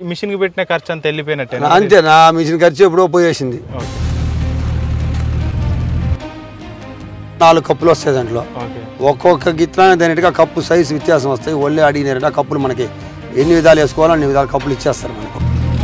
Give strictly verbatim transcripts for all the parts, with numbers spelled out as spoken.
మిషన్కి పెట్టిన ఖర్చు అంతా వెళ్ళిపోయినట్టే? అంతే, నా మిషన్ ఖర్చు ఎప్పుడో పోయేసింది. నాలుగు కప్పులు వస్తాయి దాంట్లో. ఒక్కొక్క గిత్తానికి దానిగా కప్పు సైజు వ్యత్యాసం వస్తాయి. ఒళ్ళే అడిగినారంటే ఆ కప్పులు మనకి ఎన్ని విధాలు వేసుకోవాలో అన్ని విధాలు కప్పులు ఇచ్చేస్తారు మనకు.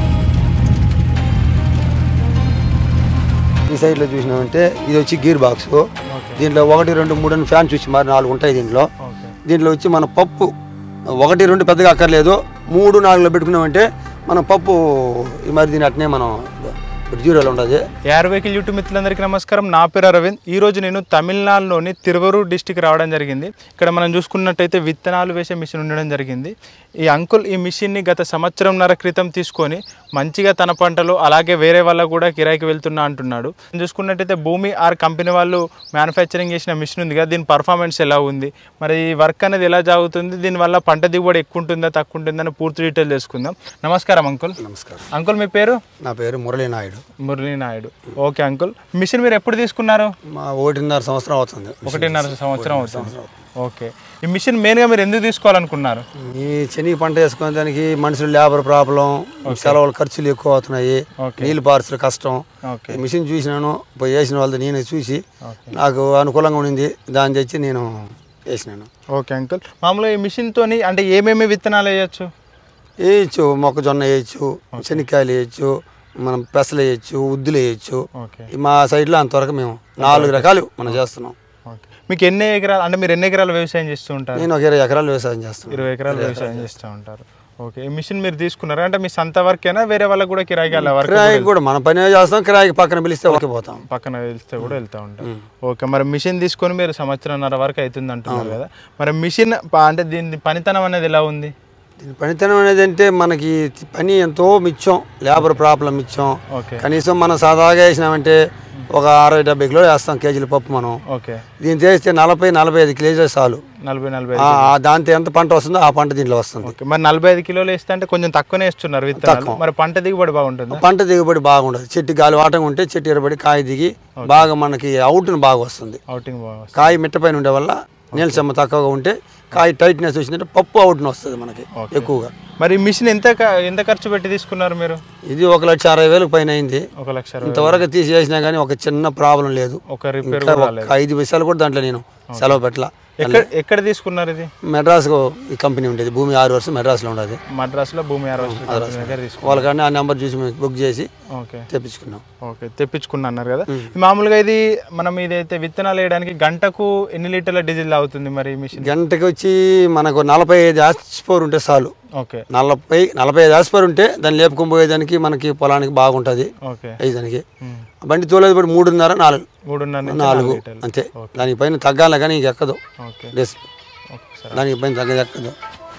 ఈ సైడ్లో చూసినామంటే ఇది వచ్చి గీర్ బాక్స్. దీంట్లో ఒకటి రెండు మూడు అని ఫ్యాన్ చూసి మరి నాలుగు ఉంటాయి దీంట్లో. దీంట్లో వచ్చి మన పప్పు ఒకటి రెండు పెద్దగా అక్కర్లేదు, మూడు నాలుగులో పెట్టుకున్నామంటే మనం పప్పు మరి దీని అట్నే మనం జీరోలో ఉండదు. ఏఆర్ వెహికల్ యూట్యూబ్ మిత్రులందరికీ నమస్కారం. నా పేరు అరవింద్. ఈరోజు నేను తమిళనాడులోని తిరువరూర్ డిస్టిక్ రావడం జరిగింది. ఇక్కడ మనం చూసుకున్నట్టయితే విత్తనాలు వేసే మిషన్ ఉండడం జరిగింది. ఈ అంకుల్ ఈ మిషన్ని గత సంవత్సరంన్నర క్రితం తీసుకొని మంచిగా తన పంటలు అలాగే వేరే వాళ్ళకు కూడా కిరాయికి వెళ్తున్నా అంటున్నాడు. చూసుకున్నట్టయితే భూమి ఆర్ కంపెనీ వాళ్ళు మ్యానుఫ్యాక్చరింగ్ చేసిన మిషన్ ఉంది కదా, దీని పర్ఫార్మెన్స్ ఎలా ఉంది, మరి ఈ వర్క్ అనేది ఎలా జరుగుతుంది, దీనివల్ల పంట దిగుబడి ఎక్కువ ఉంటుందా తక్కువ ఉంటుందని పూర్తి డీటెయిల్ తెలుసుకుందాం. నమస్కారం అంకుల్. నమస్కారం అంకుల్, మీ పేరు? నా పేరు Murali Naidu. Murali Naidu. Okay uncle, machine మీరు ఎప్పుడు తీసుకున్నారు? మా ఒకటిన్నర సంవత్సరం అవుతుంది. ఒకటిన్నర సంవత్సరం అవుతుంది. ఓకే, ఈ మిషన్ మెయిన్గా మీరు ఎందుకు తీసుకోవాలనుకున్నారు? ఈ శనగ పంట వేసుకునే దానికి మనుషులు లేబర్ ప్రాబ్లం, సెలవులు ఖర్చులు ఎక్కువ అవుతున్నాయి, నీళ్ళు పార్చులు కష్టం. మిషన్ చూసినాను, పోయి వేసిన వాళ్ళది నేను చూసి నాకు అనుకూలంగా ఉండింది, దాన్ని తెచ్చి నేను వేసినాను. ఓకే అంకుల్, మామూలుగా ఈ మిషన్తో అంటే ఏమేమి విత్తనాలు వేయచ్చు? వేయచ్చు, మొక్కజొన్న వేయచ్చు, శనక్కాయలు వేయచ్చు, మనం పెసలు వేయచ్చు, ఉద్దులు వేయచ్చు. మా సైడ్లో అంతవరకు మేము నాలుగు రకాలు మనం చేస్తున్నాం. మీకు ఎన్ని ఎకరాలు అంటే మీరు ఎన్ని ఎకరాలు వ్యవసాయం చేస్తూ ఉంటారు? నేను ఒక ఇరవై ఎకరాలు వ్యవసాయం చేస్తాను. ఇరవై ఎకరాలు వ్యవసాయం చేస్తూ ఉంటారు. ఓకే, ఈ మిషన్ మీరు తీసుకున్నారా? అంటే మీ సొంత వర్కేనా, వేరే వాళ్ళకి కూడా కిరాయికి వెళ్ళే వర్క్? కిరాయికి కూడా మన పని చేస్తాం, కిరాయికి పక్కన పిలిస్తే ఓకే పోతాం, పక్కన పిలిస్తే కూడా వెళ్తూ ఉంటాం. ఓకే, మరి మిషన్ తీసుకొని మీరు సంవత్సరంన్నర వరకు అవుతుంది అంటున్నారు కదా, మరి మిషన్ అంటే దీని పనితనం అనేది ఎలా ఉంది? దీని పనితనం అనేది అంటే మనకి పని ఎంతో మిచ్చం, లేబర్ ప్రాబ్లం మిచ్చం. కనీసం మనం సాదాగా వేసినామంటే ఒక అరవై డెబ్బై కిలో వేస్తాం కేజీల పప్పు మనం. ఓకే, దీన్ని చేస్తే నలభై నలభై ఐదు కేజీలు చాలు. నలభై నలభై దాంతో ఎంత పంట వస్తుందో ఆ పంట దీంట్లో వస్తుంది. మరి నలభై ఐదు కిలోలు వేస్తే అంటే కొంచెం తక్కువనే వేస్తున్నారు విత్తనాలు, మరి పంట దిగుబడి బాగుంటుంది? పంట దిగుబడి బాగుండదు. చెట్టు గాలి వాటంగా ఉంటే చెట్టు ఎరబడి కాయ దిగి బాగా మనకి అవుట్ని బాగా వస్తుంది. అవుటింగ్ బాగా, కాయ మిట్టపైన ఉండే వల్ల నీళ్ళ చెమ్మ తక్కువగా ఉంటే కాయ టైట్నెస్ వచ్చిందంటే పప్పు అవుట్ని వస్తుంది మనకి ఎక్కువగా. మరి మిషన్ ఎంత ఎంత ఖర్చు పెట్టి తీసుకున్నారు మీరు? ఇది ఒక లక్ష అరవై వేలకు పైన అయింది. ఒక లక్ష ఇంతవరకు తీసేసినా కానీ ఒక చిన్న ప్రాబ్లం లేదు. ఒక రిపేర్ ఐదు పైసలు కూడా దాంట్లో నేను సెలవు పెట్టలా. ఎక్కడ తీసుకున్నారు ఇది? మెడ్రాస్ ఈ కంపెనీ ఉండేది, భూమి ఆరు వర్షం మెడ్రాస్ లో ఉండేది. మద్రాస్ లో భూమి ఆరు వాళ్ళకన్నా ఆ నెంబర్ చూసి బుక్ చేసి తెప్పించుకున్నాం. ఓకే, తెప్పించుకున్నా అన్నారు కదా. మామూలుగా ఇది మనం ఇదైతే విత్తనాలు వేయడానికి గంటకు ఎన్ని లీటర్ల డీజిల్ అవుతుంది మరి మిషన్? గంటకు వచ్చి మనకు నలభై ఐదు ఆస్పోర్ ఉంటే చాలు. ఓకే, నలభై నలభై ఐదు ఆస్పోర్ ఉంటే దాన్ని లేపుకొని పోయేదానికి మనకి పొలానికి బాగుంటుంది. వేయడానికి బండి తోలేదు బట్టి మూడున్నర నాలుగు మూడున్నర నాలుగు అంతే. దానిపైన తగ్గాలి కానీ ఇంక ఎక్కదు, దానిపైన తగ్గదు ఎక్కదు.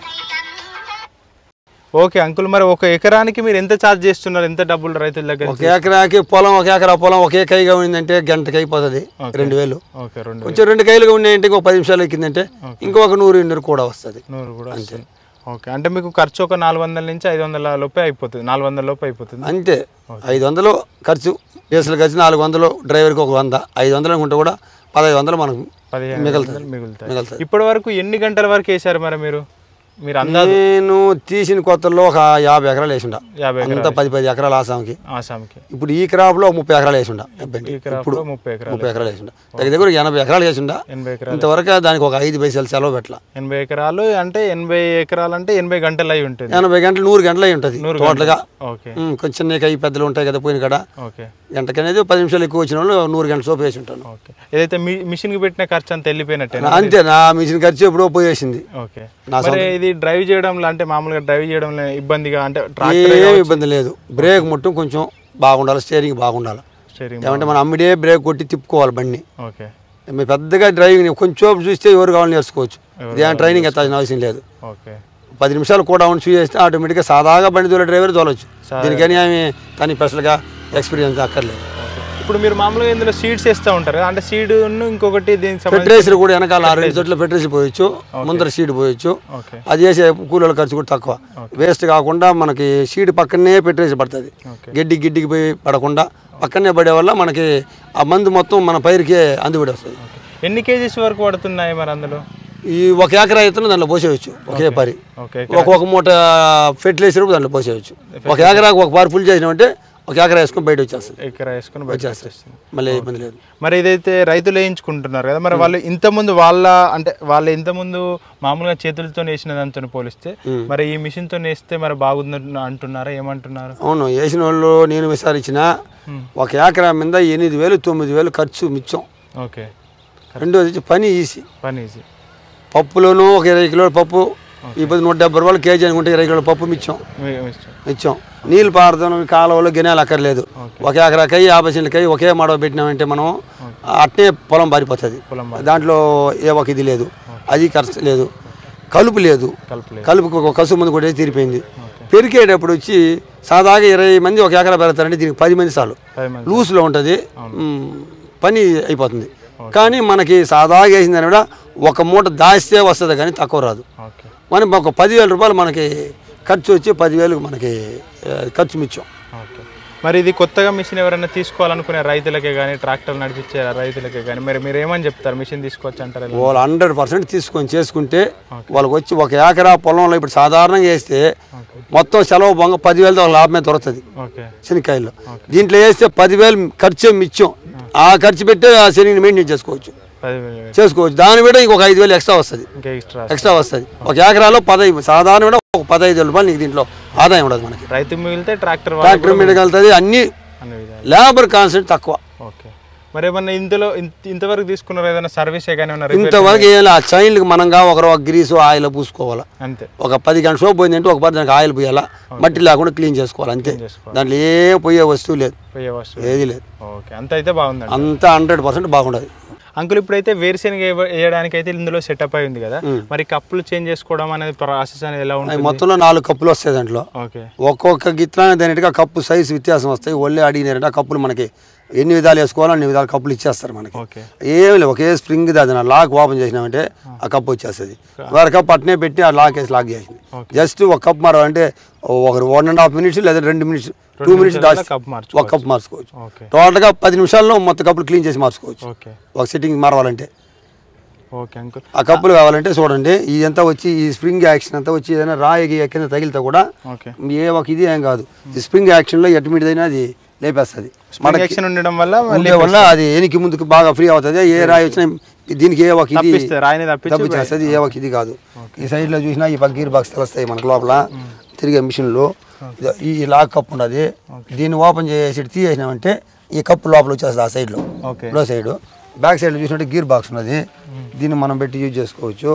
ఓకే అంకుల్, మరి ఒక ఎకరానికి మీరు ఎంత ఛార్జ్ చేస్తున్నారు? ఎంత డబ్బులు రైతుల దగ్గర? ఒక ఎకరాకి పొలం ఒక ఎకరా పొలం ఒకే కైగా ఉండిందంటే గంటకి అయిపోతుంది రెండు వేలు. కొంచెం రెండు కైలుగా ఉన్నాయంటే ఇంకొక పది నిమిషాలు ఎక్కిందంటే ఇంకొక నూరు ఎన్నూరు కూడా వస్తుంది. నూరు కూడా అంతే. ఓకే, అంటే మీకు ఖర్చు ఒక నాలుగు వందల నుంచి ఐదు వందల లోపే అయిపోతుంది, నాలుగు వందల లోపు అయిపోతుంది అంతే. ఐదు వందలు ఖర్చు, డీజిల్ ఖర్చు నాలుగు వందలు, డ్రైవర్కి ఒక వంద, ఐదు వందలు అనుకుంటే కూడా పదహైదు వందలు మనకు పదిహేను మిగులుతుంది మిగులుతాయి. ఇప్పటి వరకు ఎన్ని గంటల వరకు వేసారు మరి మీరు? మీరు నేను తీసిన కొత్తలో ఒక యాభై ఎకరాలు వేసిండా, అంతా పది పది ఎకరాలు ఆసాంకి. ఆసాంకి ఇప్పుడు ఈ క్రాప్ లో ముప్పై ఎకరాలు వేసిండా, ఇప్పుడు ముప్పై ఎకరాలు ముప్పై ఎకరాలు వేసిండా, దగ్గర దగ్గర ఎనభై ఎకరాలు వేసిండా. ఎనభై ఎకరాలు ఇంతవరకు దానికి ఒక ఐదు పైసలు సెలవు పెట్టలా. ఎనభై ఎకరాలు అంటే ఎనభై ఎకరాలు అంటే ఎనభై గంటలు అయి ఉంటుంది. ఎనభై గంటలు నూరు గంటలు అయి ఉంటుంది టోటల్గా. ఓకే, కొంచెం చిన్న కై పెద్దలు ఉంటాయి కదా పోయిన కాడ. ఓకే, గంటకి అనేది పది నిమిషాలు ఎక్కువ వచ్చిన వాళ్ళు నూరు గంటల సోపు వేసి ఉంటాను. ఓకే, ఏదైతే మిషన్ కి పెట్టిన ఖర్చు అంతా వెళ్ళిపోయినట్టే? అంతే, నా మిషన్ ఖర్చు ఎప్పుడో పోయేసింది. ఓకే, ఇది డ్రైవ్ చేయడం అంటే మామూలుగా డ్రైవ్ చేయడం ఇబ్బందిగా అంటే ఏం ఇబ్బంది లేదు. బ్రేక్ మొత్తం కొంచెం బాగుండాలి, స్టీరింగ్ బాగుండాలి. ఏమంటే మనం అమ్మిడే బ్రేక్ కొట్టి తిప్పుకోవాలి బండి. ఓకే, మీ పెద్దగా డ్రైవింగ్ కొంచెం చూస్తే ఎవరు కావాలని నేర్చుకోవచ్చు. ఇదేం ట్రైనింగ్ ఎత్తాల్సిన అవసరం లేదు. ఓకే, పది నిమిషాలు కూడా ఉండి చూసేస్తే ఆటోమేటిక్గా సాదాగా బండి తోలే డ్రైవర్ తోలవచ్చు. దీనికని ఆమె దాని స్పెషల్గా ఎక్స్పీరియన్స్ అక్కర్లేదు. ఇప్పుడు మీరు మామూలుగా ఇందులో సీడ్స్ వేస్తూ ఉంటారు, అంటే సీడ్ ఇంకొకటి దీనికి పెట్రేసర్ కూడా వెనకాల రెండు చోట్ల పెట్రేసి పోయొచ్చు, ముందర సీడ్ పోయొచ్చు. అది చేసే కూలీల ఖర్చు కూడా తక్కువ, వేస్ట్ కాకుండా మనకి సీడ్ పక్కనే పెట్రేసి పడుతుంది. గడ్డి గిడ్డికి పోయి పడకుండా పక్కనే పడే వల్ల మనకి ఆ మందు మొత్తం మన పైరుకే అందుబడి వస్తుంది. ఎన్ని కేజీస్ వరకు పడుతున్నాయి మరి అందులో? ఈ ఒక ఎకరా ఇతను దాంట్లో పోసేయచ్చు ఒకే పరి ఒక ఒక మూట ఫెర్టిలైజర్ దాంట్లో పోసేయచ్చు ఒక ఎకరాకు ఒక పారి ఫుల్ చేసినామంటే ఒక ఎకరా వేసుకొని బయట వచ్చేస్తుంది ఎకరా వేసుకొని బయట వచ్చేస్తుంది మళ్ళీ ఇబ్బంది లేదు మరి ఇదైతే రైతులు వేయించుకుంటున్నారు కదా మరి వాళ్ళు ఇంతకుముందు వాళ్ళ అంటే వాళ్ళు ఇంతకుముందు మామూలుగా చేతులతో వేసిన దాంతో పోలిస్తే మరి ఈ మిషన్తో వేస్తే మరి బాగుంది అంటున్నారా ఏమంటున్నారు అవును వేసిన వాళ్ళు నేను విచారించిన ఒక ఎకరా మీద ఎనిమిది వేలు తొమ్మిది వేలు ఖర్చు మిచ్చం ఓకే రెండోది వచ్చి పని ఈజీ పని ఈజీ పప్పులోనూ ఒక ఇరవై కిలోల పప్పు ఇప్పుడు నూట డెబ్బై రూపాయలు కేజీ అనుకుంటే ఇరవై కిలోల పప్పు మిచ్చం మిచ్చం నీళ్ళు పారుతాం కాలువలో గినాలు అక్కర్లేదు ఒక ఎకరాకై యాభై సెంట్లకై ఒకే మడవ పెట్టినామంటే మనం అట్టే పొలం పారిపోతుంది దాంట్లో ఏ ఒక ఇది లేదు అది ఖర్చు లేదు కలుపు లేదు కలుపుకి ఒక కసు ముందు కూడా తీరిపోయింది పెరికేటప్పుడు వచ్చి సాదాగా ఇరవై మంది ఒక ఎకరా పెడతారంటే దీనికి పది మంది చాలు లూజ్లో ఉంటుంది పని అయిపోతుంది కానీ మనకి సాదాగా వేసిందని కూడా ఒక మూట దాస్తే వస్తుంది కానీ తక్కువ రాదు మనం ఒక పదివేల రూపాయలు మనకి ఖర్చు వచ్చి పదివేలకు మనకి ఖర్చు మిచ్చాం మరి ఇది కొత్తగా మిషన్ ఎవరైనా తీసుకోవాలనుకునే రైతులకే కానీ ట్రాక్టర్ నడిపించే రైతులకే కానీ మరి మీరు ఏమని చెప్తారు మిషన్ తీసుకోవచ్చు అంటారు వాళ్ళు హండ్రెడ్ పర్సెంట్ తీసుకొని చేసుకుంటే వాళ్ళకి వచ్చి ఒక ఎకరా పొలంలో ఇప్పుడు సాధారణంగా వేస్తే మొత్తం సెలవు బొంగ పదివేలతో లాభమే దొరుకుతుంది శనక్కాయల్లో దీంట్లో వేస్తే పదివేలు ఖర్చు మిచ్చాం ఆ ఖర్చు పెట్టి ఆ శనిని మెయింటైన్ చేసుకోవచ్చు చేసుకోవచ్చు దాని మీద ఇంకొక ఐదు వేలు ఎక్స్ట్రా వస్తుంది ఎక్స్ట్రా వస్తుంది ఒక ఎకరాలో పదహైదు సాధారణ కూడా ఒక పదహైదు వేల రూపాయలు నీకు దీంట్లో ఆదాయం ఉండదు మనకి రైతు మిగిలితే ట్రాక్టర్ ట్రాక్టర్ మీద వెళ్తుంది అన్ని లేబర్ కాన్సెంట్ తక్కువ ఓకే మరి ఏమన్నా ఇందులో ఇంతవరకు తీసుకున్నారు ఏదైనా సర్వీస్ ఇంతవరకు ఏం ఆ చైన్లకు మనంగా ఒకరు ఒక గ్రీసు ఆయిల్ పూసుకోవాలా అంతే ఒక పది గంటల సోప్ పోయిందంటే ఒక పది దానికి ఆయిల్ పోయాలా మట్టి లేకుండా క్లీన్ చేసుకోవాలి అంతే దాంట్లో ఏ పోయే వస్తువు లేదు ఏది లేదు అంత అయితే బాగుంది అంత హండ్రెడ్ పర్సెంట్ బాగుండదు అంకుల్ ఇప్పుడైతే వేరుశెనగ వేయడానికి అయితే ఇందులో సెటప్ అయి ఉంది కదా మరి కప్పులు చేంజ్ చేసుకోవడం అనేది ప్రాసెస్ అనేది ఎలా ఉంటుంది మొత్తంలో నాలుగు కప్పులు వస్తాయి దాంట్లో ఒక్కొక్క గిత్రాన్ని దానిగా కప్పు సైజు వ్యత్యాసం వస్తాయి ఒళ్ళే అడిగినారంటే ఆ కప్పులు మనకి ఎన్ని విధాలు వేసుకోవాలో అన్ని విధాలు కప్పులు ఇచ్చేస్తారు మనకి ఏమి లేదు ఒకే స్ప్రింగ్ అది లాక్ ఓపెన్ చేసినామంటే ఆ కప్పు వచ్చేస్తుంది వేరే కప్పు అట్నే పెట్టి ఆ లాక్ వేసి లాక్ చేసింది జస్ట్ ఒక కప్ మార అంటే ఒకరు వన్ అండ్ హాఫ్ మినిట్స్ లేదా రెండు మినిట్స్ టూ మినిట్స్ దాచి ఒక కప్ మార్చుకోవచ్చు టోటల్గా పది నిమిషాల్లో మొత్తం కప్పులు క్లీన్ చేసి మార్చుకోవచ్చు ఒక సెట్టింగ్ మారవాలంటే ఆ కప్పులు కావాలంటే చూడండి ఇదంతా వచ్చి ఈ స్ప్రింగ్ యాక్షన్ అంతా వచ్చి ఏదైనా రాయి కింద తగిలితే కూడా ఏ ఒక ఇది ఏం కాదు ఈ స్ప్రింగ్ యాక్షన్లో ఎటుమిటిదైనా అది లేపేస్తుంది ఉండడం వల్ల వల్ల అది ఎనికి ముందుకు బాగా ఫ్రీ అవుతుంది ఏ రాయి వచ్చినా దీనికి ఏ ఒక ఇది తప్పించేస్తుంది ఏ ఒక ఇది కాదు ఈ సైడ్లో చూసినా ఈ గీర్ బాక్స్ తెలుస్తాయి మనకు లోపల తిరిగే మిషన్లో ఈ లాక్ కప్పు ఉన్నది దీన్ని ఓపెన్ చేసి తీసేసినామంటే ఈ కప్పు లోపల వచ్చేస్తుంది ఆ సైడ్లో లో సైడ్ బ్యాక్ సైడ్లో చూసినట్టు గీర్ బాక్స్ ఉన్నది దీన్ని మనం పెట్టి యూజ్ చేసుకోవచ్చు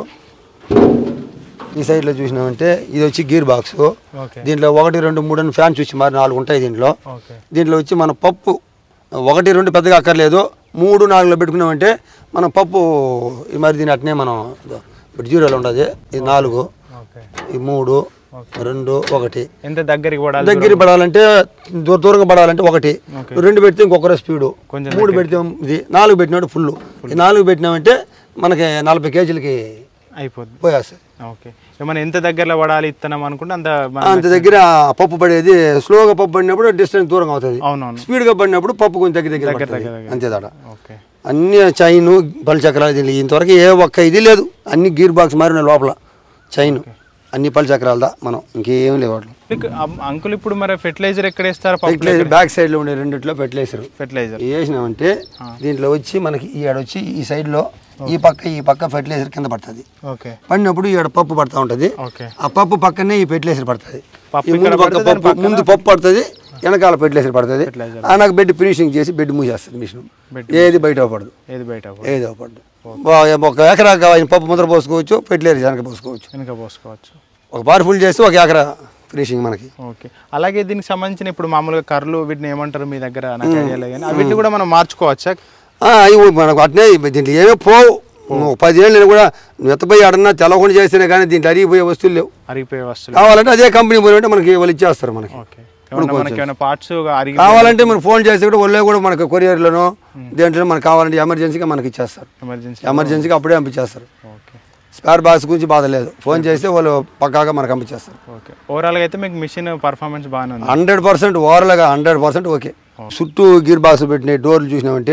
ఈ సైడ్లో చూసినామంటే ఇది వచ్చి గీర్ బాక్స్ దీంట్లో ఒకటి రెండు మూడు అని ఫ్యాన్స్ వచ్చి మరి నాలుగు ఉంటాయి దీంట్లో దీంట్లో వచ్చి మన పప్పు ఒకటి రెండు పెద్దగా అక్కర్లేదు మూడు నాలుగులో పెట్టుకున్నామంటే మనం పప్పు మరి దీని అట్నే మనం ఇప్పుడు జీరోలో ఉండదు ఇది నాలుగు ఈ మూడు రెండు ఒకటి ఎంత దగ్గరికి పడాలి దగ్గరికి పడాలంటే దూర దూరంగా పడాలంటే ఒకటి రెండు పెడితే ఇంకొకరు స్పీడు మూడు పెడితే ఇది నాలుగు పెట్టినట్టు ఫుల్ ఈ నాలుగు పెట్టినామంటే మనకి నలభై కేజీలకి అయిపోతుంది పోయేస్తుంది ఓకే ఏమైనా ఎంత దగ్గరలో పడాలి ఇత్తనం అనుకుంటే అంత అంత దగ్గర పప్పు పడేది స్లోగా పప్పు పడినప్పుడు డిస్టెన్స్ దూరంగా అవుతుంది స్పీడ్గా పడినప్పుడు పప్పు కొంచెం దగ్గర దగ్గర అంతే దాడ అన్ని చైను పలు చక్రాలు దీనికి ఇంతవరకు ఏ ఒక్క ఇది లేదు అన్ని గీర్ బాక్స్ మారిన లోపల చైన్ అన్ని పలు చక్రాలదా మనం ఇంకేం లేవు అంకుల్ ఇప్పుడు మరి ఫెర్టిలైజర్ ఎక్కడ వేస్తారు ఫెర్టిలైజర్ బ్యాక్ సైడ్ లో ఉండే రెండిట్లో ఫెర్టిలైజర్ ఫెర్టిలైజర్ వేసినామంటే దీంట్లో వచ్చి మనకి ఈ ఆడ వచ్చి ఈ సైడ్ లో ఈ పక్క ఈ పక్క ఫెర్టిలైజర్ కింద పడుతుంది పడినప్పుడు ఈ పప్పు పడతా ఉంటది ఆ పప్పు పక్కనే ఈ ఫెర్టిలైజర్ పడుతుంది ముందు పప్పు పడుతుంది వెనకాల ఫెర్టిలైజర్ పడుతుంది నాకు బెడ్ ఫినిషింగ్ చేసి బెడ్ మూసేస్తుంది మిషన్ ఏది బయట పడదు ఏది బయట ఏది పడదు ఒక ఎకరా పప్పు ముద్ర పోసుకోవచ్చు ఫెర్టిలైజర్ వెనక పోసుకోవచ్చు వెనక పోసుకోవచ్చు ఒక బార్ ఫుల్ చేసి ఒక ఎకరా ఫినిషింగ్ మనకి ఓకే అలాగే దీనికి సంబంధించిన ఇప్పుడు మామూలుగా కర్రలు వీటిని ఏమంటారు మీ దగ్గర నాకు ఐడియా లేదు కానీ వీటిని కూడా మనం మార్చుకోవచ్చా అవి మనకు అట్నే దీంట్లో ఏమో పోవు నువ్వు పదిహేళ్ళు కూడా నువ్వు ఎత్తపోయి ఆడన్నా తెలవకుండా చేస్తేనే కానీ దీంట్లో అరిగిపోయే వస్తువులు లేవు అరిగిపోయే వస్తువులు కావాలంటే అదే కంపెనీ పోయినట్టే మనకి వాళ్ళు ఇచ్చేస్తారు మనకి పార్ట్స్ కావాలంటే మనం ఫోన్ చేస్తే కూడా వాళ్ళు కూడా మనకి కొరియర్లోనో దేంట్లో మనకు కావాలంటే ఎమర్జెన్సీగా మనకి ఇచ్చేస్తారు ఎమర్జెన్సీగా అప్పుడే పంపించేస్తారు స్పేర్ బాక్స్ గురించి బాధ లేదు ఫోన్ చేస్తే వాళ్ళు పక్కాగా మనకు పంపించేస్తారు ఓవరాల్గా అయితే మీకు మిషన్ పర్ఫార్మెన్స్ బాగానే ఉంది హండ్రెడ్ పర్సెంట్ ఓవరాల్గా హండ్రెడ్ పర్సెంట్ ఓకే చుట్టూ గీర్ బాక్స్ పెట్టిన డోర్లు చూసినామంటే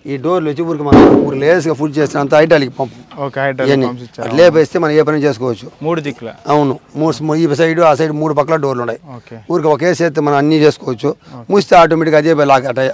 ఈ డోర్లు వచ్చి ఊరికి మనం ఊరు లేస్గా ఫుడ్ చేస్తే అంత hydraulic pump okay hydraulic pumps ఇచ్చారు. అట్లా లేపేస్తే మనం ఏ పని చేసుకోవచ్చు. మూడు దిక్కుల అవును మూడు ఈ సైడ్ ఆ సైడ్ మూడు పక్కల డోర్లు ఉన్నాయి. ఓకే ఊరికి ఒకేసి అయితే మనం అన్నీ చేసుకోవచ్చు. మూస్తే ఆటోమేటిక్గా అదే లాక్ అట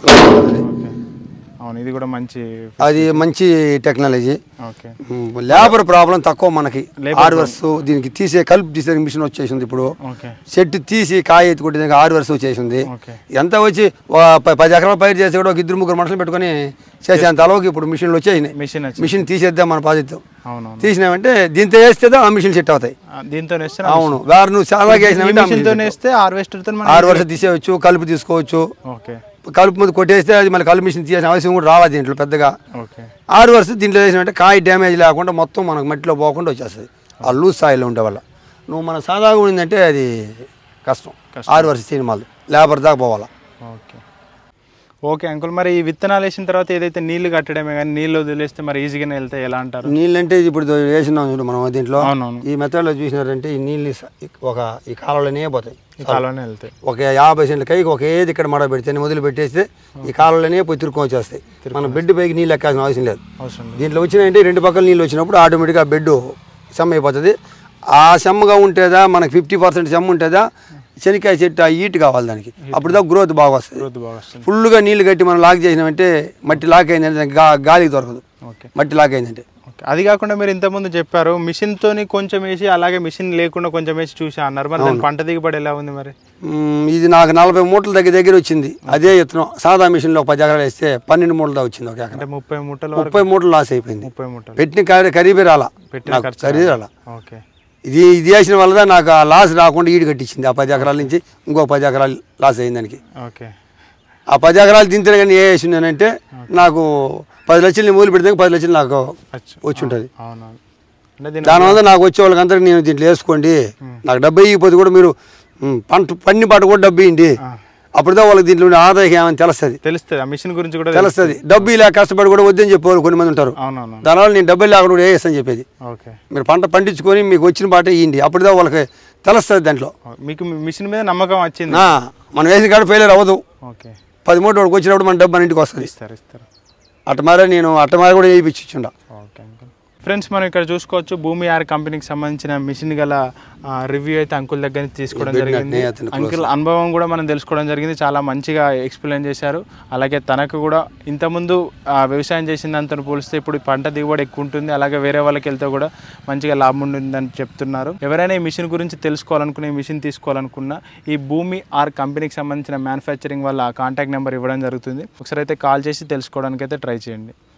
అవును ఇది కూడా మంచి అది మంచి టెక్నాలజీ. ఓకే లేబర్ ప్రాబ్లం తక్కువ మనకి. ఆరు వర్స్ దీనికి తీసే కలుపు తీసే మిషన్ వచ్చేసింది ఇప్పుడు. ఓకే చెట్టు తీసి కాయ ఎత్తి కొట్టేదానికి ఆరు వర్స్ వచ్చేసింది. ఓకే ఎంత వచ్చి పది ఎకరాల పైరు చేస్తే కూడా ఒక ఇద్దరు ముగ్గురు మనుషులు పెట్టుకొని చేసేంత అలవకి ఇప్పుడు మిషన్లు వచ్చేసినాయి. మిషన్ మిషన్ తీసేద్దాం మన బాధ్యత. అవును తీసినామంటే దీంతో వేస్తే ఆ మిషన్ సెట్ అవుతాయి. దీంతో అవును వేరే నువ్వు చాలా వేసినామంటే హార్వెస్టర్ తో ఆరు వర్షం తీసేయచ్చు, కలుపు తీసుకోవచ్చు. ఓకే కలుపు ముందు కొట్టేస్తే అది మళ్ళీ కలుపు మిషన్ తీయాల్సిన అవసరం కూడా రావాలి దీంట్లో పెద్దగా. ఓకే ఆరు వర్షం దీంట్లో వేసినట్టే కాయ డ్యామేజ్ లేకుండా మొత్తం మనకు మట్టిలో పోకుండా వచ్చేస్తుంది ఆ లూజ్ సాయిల్లో ఉండే వల్ల. నువ్వు మన సాదాగా ఉండిందంటే అది కష్టం. ఆరు వర్షం సినిమాలు లేబర్ దాకా పోవాలా. ఓకే ఓకే అంకుల్ మరి ఈ విత్తనాలు వేసిన తర్వాత ఏదైతే నీళ్లు కట్టడమే కానీ నీళ్ళు వదిలేస్తే మరి ఈజీగానే వెళ్తాయి ఎలా అంటారు? నీళ్ళు అంటే ఇప్పుడు వేసినాం చూడు మనం దీంట్లో. అవునవును ఈ మెథడ్లో చూసినారంటే ఈ నీళ్ళు ఒక ఈ కాలంలోనే పోతాయి. కాలంలోనే వెళ్తాయి. ఒక యాభై సెంట్ల కైకి ఒక ఏది ఇక్కడ మడ పెడితే మొదలు పెట్టేస్తే ఈ కాలంలోనే పోయి తిరుక్కొని వచ్చేస్తాయి. మనం బెడ్ పైకి నీళ్ళు ఎక్కాల్సిన అవసరం లేదు. దీంట్లో వచ్చినాయంటే రెండు పక్కల నీళ్ళు వచ్చినప్పుడు ఆటోమేటిక్గా బెడ్ సెమ్ అయిపోతుంది. ఆ సెమ్మగా ఉంటేదా మనకి ఫిఫ్టీ పర్సెంట్ సెమ్ ఉంటుందా శనికాయ చెట్టు ఆ ఈట్ కావాలి దానికి. అప్పుడు దాకా గ్రోత్ బాగా వస్తుంది. ఫుల్గా నీళ్లు కట్టి మనం లాక్ చేసినామంటే మట్టి లాక్ అయిందంటే గా గాలికి దొరకదు. మట్టి లాక్ అయిందంటే. అది కాకుండా మీరు ఇంతకుముందు చెప్పారు మిషన్ తోని కొంచెం వేసి అలాగే మిషన్ లేకుండా కొంచెం వేసి చూసా అన్నారు. మరి దాని పంట దిగుబడి ఎలా ఉంది మరి? ఇది నాకు నలభై మూటల దగ్గర దగ్గర వచ్చింది. అదే ఇత్తనం సాదా మిషన్లో పది ఎకరాలు వేస్తే పన్నెండు మూటలు దా వచ్చింది. ఒక ఎకరా ముప్పై మూటలు ముప్పై మూటలు లాస్ అయిపోయింది. ముప్పై మూటలు పెట్టిన ఖరీబే రాలా. ఖరీదు రాలా. ఓకే ఇది ఇది వేసిన వల్ల నాకు ఆ లాస్ రాకుండా ఈడు కట్టించింది. ఆ పది ఎకరాల నుంచి ఇంకో పది ఎకరాలు లాస్ అయింది దానికి. ఓకే ఆ పది ఎకరాలు తింటే కానీ ఏ వేసిందంటే నాకు పది లక్షలు మూలు పెడితే పది లక్షలు నాకు వచ్చి ఉంటుంది. దానివల్ల నాకు వచ్చే వాళ్ళకి అందరికి నేను దీంట్లో వేసుకోండి నాకు డబ్బు ఇవ్వకపోతే కూడా మీరు పంట పన్ని పాట కూడా డబ్బు ఇవ్వండి. అప్పుడుదా వాళ్ళకి దీంట్లో ఆదాయం ఏమని తెలుస్తుంది తెలుస్తుంది మిషన్ గురించి కూడా తెలుస్తుంది. డబ్బు ఇలా కష్టపడి కూడా వద్దని చెప్పేవాళ్ళు కొన్ని మంది ఉంటారు. దానివల్ల నేను డబ్బులు లేకుండా కూడా వేస్తాను చెప్పేది. మీరు పంట పండించుకొని మీకు వచ్చిన పాట ఇవ్వండి. అప్పుడుదా వాళ్ళకి తెలుస్తుంది. దాంట్లో మీకు మిషన్ మీద నమ్మకం వచ్చింది. మనం వేసిన కాడ ఫెయిలియర్ అవ్వదు. పది మూట వాడికి వచ్చినప్పుడు మన డబ్బు మన ఇంటికి వస్తుంది. ఇస్తారు ఇస్తారు అట్ట మారే నేను అట్ట మారే కూడా వేయించుండ. ఫ్రెండ్స్ మనం ఇక్కడ చూసుకోవచ్చు భూమి ఆర్ కంపెనీకి సంబంధించిన మిషన్ గల రివ్యూ అయితే అంకుల్ దగ్గర నుంచి తీసుకోవడం జరిగింది. అంకుల్ అనుభవం కూడా మనం తెలుసుకోవడం జరిగింది. చాలా మంచిగా ఎక్స్ప్లెయిన్ చేశారు. అలాగే తనకు కూడా ఇంతకుముందు వ్యవసాయం చేసిన దాంతో పోలిస్తే ఇప్పుడు పంట దిగుబడి ఎక్కువ ఉంటుంది. అలాగే వేరే వాళ్ళకి వెళ్తే కూడా మంచిగా లాభం ఉంటుందని చెప్తున్నారు. ఎవరైనా ఈ మిషన్ గురించి తెలుసుకోవాలనుకున్న ఈ మిషన్ తీసుకోవాలనుకున్న ఈ భూమి ఆర్ కంపెనీకి సంబంధించిన మ్యానుఫ్యాక్చరింగ్ వాళ్ళ కాంటాక్ట్ నెంబర్ ఇవ్వడం జరుగుతుంది. ఒకసారి అయితే కాల్ చేసి తెలుసుకోవడానికి అయితే ట్రై చేయండి.